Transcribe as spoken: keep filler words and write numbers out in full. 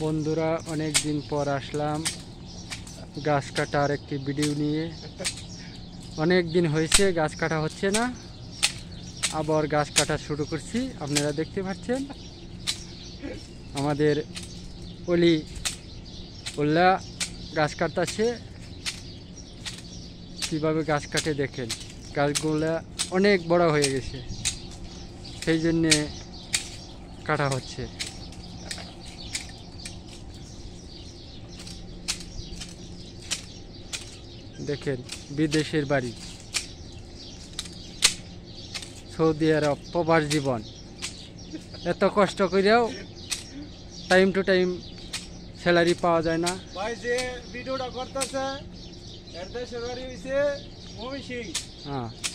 বন্ধুরা অনেক দিন পর আসলাম গাছ কাটার একটি ভিডিও নিয়ে। অনেক দিন হয়েছে গাছ কাটা হচ্ছে না, আবার গাছ কাটা শুরু করছি। আপনারা দেখতে পাচ্ছেন আমাদের অলি ওল্লা গাছ কাটতেছে। কীভাবে গাছ কাটে দেখেন, গাছগুলা অনেক বড় হয়ে গেছে, সেই জন্যে কাটা হচ্ছে। দেখেন বিদেশের বাড়ি, সৌদি আরব, প্রবাস জীবন, এত কষ্ট করেও টাইম টু টাইম স্যালারি পাওয়া যায় না। ভাই যে ভিডিওটা করতেছে এর দেশের বাড়ি হইছে ময়মনসিংহ। হ্যাঁ